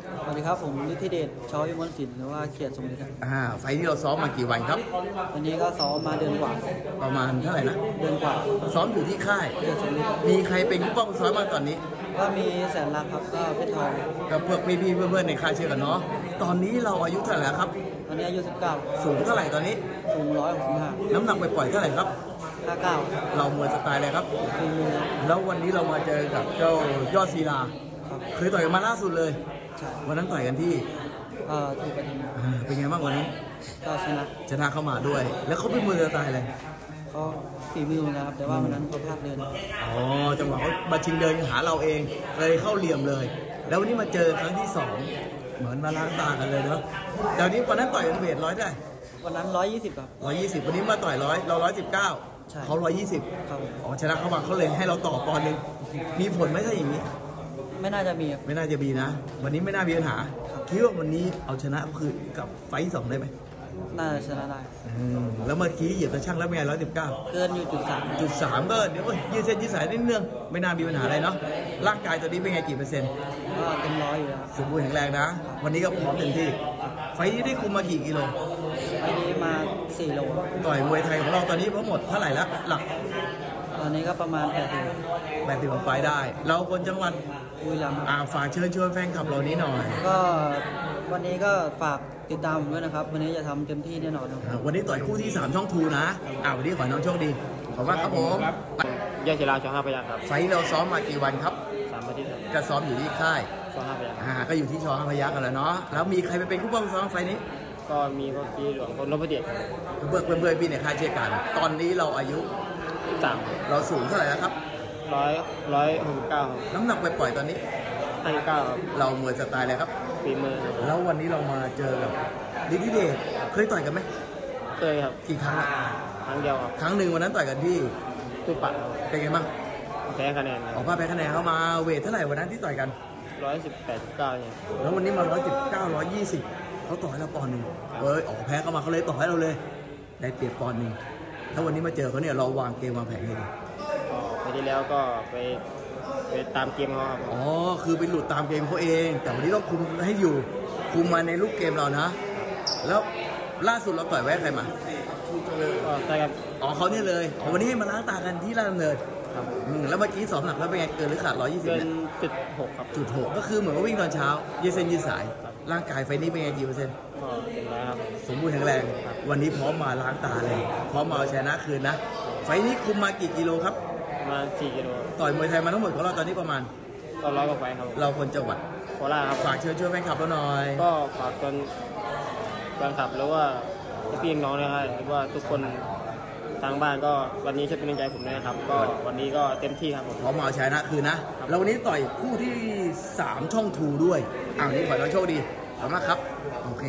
สวัสดีครับผมฤทธิเดชชวิมลศิลป์หรือว่าเขียรติสมฤทธิ์ครับไฟล์ที่เราซ้อมมากี่วันครับวันนี้ก็ซ้อมมาเดือนกว่าประมาณเท่าไหร่นะเดือนกว่าซ้อมอยู่ที่ค่ายเขียรติสมฤทธิ์มีใครเป็นผู้ป้องซ้อมบ้างตอนนี้ก็มีแสนรักครับก็เพชรทองกับพวกพี่ๆเพื่อนๆในค่ายเชื่อกันเนาะตอนนี้เราอายุเท่าไหร่แล้วครับตอนนี้อายุ19 สูงเท่าไหร่ตอนนี้สูง165 น้ำหนักไปปล่อยเท่าไหร่ครับ 59 เรามวยสไตล์อะไรครับฝีมือแล้ววันนี้เรามาเจอกับเจ้ายอดศิลาเคยต่อยกันมาล่าสุดเลยวันนั้นต่อยกันที่ถูกกันเป็นไงบ้างวันนั้นก็ชนะเข้ามาด้วยแล้วเขาเป็นมวยสไตล์อะไรเขาฝีมือเหมือนกันครับแต่ว่าวันนั้นเขาพลาดเดินจังหวะเขามาชิงเดินหาเราเองเลยเข้าเหลี่ยมเลยแล้ววันนี้มาเจอครั้งที่2เหมือนมาล้างตากันเลยเนาะแต่วันนี้วันนั้นต่อยกันเวท100ได้วันนั้น120ครับ 120วันนี้มาต่อย100เรา119เขา120 ครับชนะเข้ามาเขาเลยให้เราต่อปอนด์นึงมีผลไหมถ้าอย่างนี้ไม่น่าจะมีไม่น่าจะมีนะวันนี้ไม่น่ามีปัญหาคิดว่าวันนี้เอาชนะก็คือกับไฟท์2ได้ไหมน่าจะชนะได้แล้วเมื่อกี้เหยียบตะช่างแล้วเป็นไง119 เกินอยู่จุด3ก็เดี๋ยวยืดเส้นยืดสายนิดนึงไม่น่ามีปัญหาอะไรเนาะร่างกายตัวนี้เป็นไงกี่เปอร์เซ็นต์ก็เต็ม100อยู่แล้วสมบูรณ์แข็งแรงนะวันนี้ก็พร้อมเต็มที่ไฟท์นี้ได้คุมมากี่กิโลไฟท์นี้มา4 โลต่อยมวยไทยของเราตอนนี้ทั้งหมดเท่าไหร่แล้วหลักตอนนี้ก็ประมาณ80 ของไฟได้เราคนจังหวัดบุรีรัมย์ฝากเชิญชวนแฟนคลับเรานี้หน่อยก็วันนี้ก็ฝากติดตามผมด้วยนะครับวันนี้จะทำเต็มที่แน่นอนครับวันนี้ต่อยคู่ที่3ช่องทูนะวันนี้ขอน้องโชคดีขอบคุณครับผมยอดศิลาช5 พยัคฆ์ครับไฟเราซ้อมมากี่วันครับ 3 อาทิตย์ก็ซ้อมอยู่ที่ค่ายช5 พยัคฆ์ก็อยู่ที่ช5 พยัคฆ์กันแล้วเนาะแล้วมีใครไปเป็นผู้ป้องซ้อมไฟนี้ก็มีพวกพี่หลวงคนนพเดชเพื่อนพี่ในค่ายเชียร์กันตอนนี้เราอายุ 3 เราสูงเท่าไหร่แล้วครับ 169 น้ำหนักไปปล่อยตอนนี้ 59ครับเรามวยสไตล์อะไรครับฝีมือแล้ววันนี้เรามาเจอกับฤทธิเดชเคยต่อยกันไหมเคยครับกี่ครั้งครั้งเดียวครับครั้งหนึ่งวันนั้นต่อยกันที่ตุปัดเป็นไงบ้างแพ้คะแนนแพ้คะแนนเข้ามาเวทเท่าไหร่วันนั้นที่ต่อยกัน 118-9เนี่ยแล้ววันนี้มา119 120เขาต่อให้เราปอนด์นึงแพ้เข้ามาเขาเลยต่อให้เราเลยได้เปรียบปอนด์นึงถ้าวันนี้มาเจอเขาเนี่ยเราวางเกมวางแผนให้ดีไปที่แล้วก็ไปตามเกมเขาครับคือไปหลุดตามเกมเขาเองแต่วันนี้ต้องคุมให้อยู่คุมมาในลูกเกมเรานะแล้วล่าสุดเราต่อยแวะใครมาใช่ครับเขาเนี่ยเลยวันนี้ให้มาล้างตากันที่ราชดำเนินครับแล้วเมื่อกี้สอบหนักแล้วเป็นไงเกินหรือขาด120 เกินจุด 6ครับจุด 6ก็คือเหมือนว่าวิ่งตอนเช้ายืดเส้นยืดสายร่างกายไฟนี้เป็นไงกี่เปอร์เซ็นต์ก็เต็มร้อยครับสมบูรณ์แข็งแรงวันนี้พร้อมมาล้างตาเลยพร้อมมาเอาชนะคืนนะไฟนี้คุมมากี่กิโลครับประมาณ4 กิโลต่อยมวยไทยมาทั้งหมดของเราตอนนี้ประมาณ 100 กว่าไฟครับเราคนจังหวัดโคราชครับฝากเชิญชวนแฟนคลับเราหน่อยก็ฝากแฟนคลับแล้วว่าพี่น้องนะครับหรือว่าทุกคนทางบ้านก็วันนี้ช่วยเป็นกำลังใจผมด้วยนะครับก็วันนี้ก็เต็มที่ครับผมพร้อมมาเอาชนะคืนนะแล้ววันนี้ต่อยคู่ที่3ช่องทูด้วยนี่ขอให้เราโชคดีขอบคุณมากครับโอเค